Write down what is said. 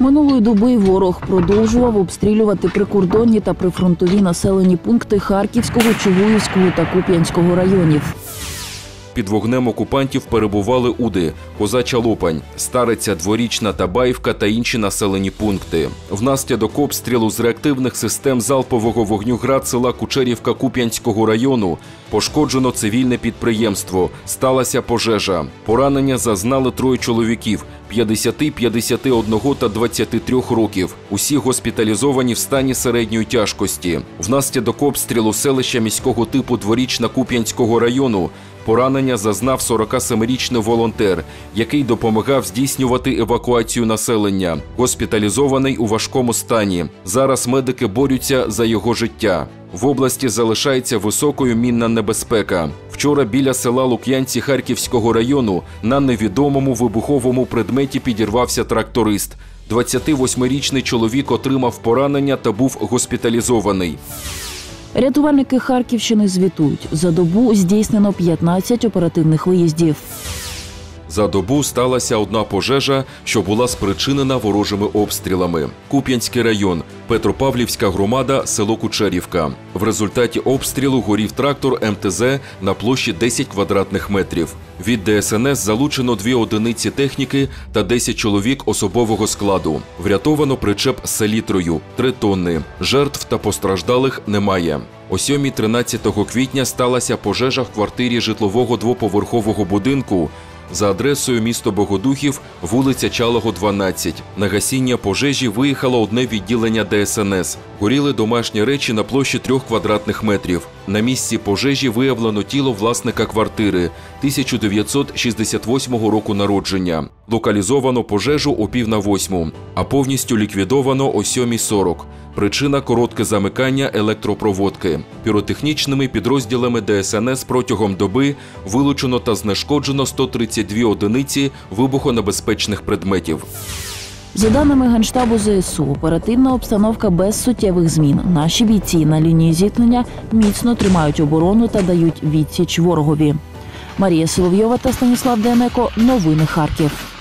Минулої доби ворог продовжував обстрілювати прикордонні та прифронтові населені пункти Харківського, Чугуївського та Куп'янського районів. Під вогнем окупантів перебували Уди, Козача Лопань, Стариця, Дворічна, Табаївка та інші населені пункти. Внаслідок обстрілу з реактивних систем залпового вогню «Град» села Кучерівка Куп'янського району пошкоджено цивільне підприємство. Сталася пожежа. Поранення зазнали 3 чоловіків – 50, 51 та 23 років. Усі госпіталізовані в стані середньої тяжкості. Внаслідок обстрілу селища міського типу Дворічна Куп'янського району поранення зазнав 47-річний волонтер, який допомагав здійснювати евакуацію населення. Госпіталізований у важкому стані. Зараз медики борються за його життя. В області залишається високою мінна небезпека. Вчора біля села Лук'янці Харківського району на невідомому вибуховому предметі підірвався тракторист. 28-річний чоловік отримав поранення та був госпіталізований. Рятувальники Харківщини звітують, за добу здійснено 15 оперативних виїздів. За добу сталася одна пожежа, що була спричинена ворожими обстрілами. Куп'янський район, Петропавлівська громада, село Кучерівка. В результаті обстрілу горів трактор МТЗ на площі 10 квадратних метрів. Від ДСНС залучено 2 одиниці техніки та 10 чоловік особового складу. Врятовано причеп з селітрою – 3 тонни. Жертв та постраждалих немає. О 7:13 квітня сталася пожежа в квартирі житлового двоповерхового будинку за адресою місто Богодухів, вулиця Чалого, 12. На гасіння пожежі виїхало одне відділення ДСНС. Горіли домашні речі на площі 3 квадратних метрів. На місці пожежі виявлено тіло власника квартири 1968 року народження. Локалізовано пожежу о 7:45, а повністю ліквідовано о 7:40. Причина – коротке замикання електропроводки. Піротехнічними підрозділами ДСНС протягом доби вилучено та знешкоджено 132 одиниці вибухонебезпечних предметів. За даними Генштабу ЗСУ, оперативна обстановка без суттєвих змін. Наші бійці на лінії зіткнення міцно тримають оборону та дають відсіч ворогові. Марія Соловйова та Станіслав Денеко. Новини Харків.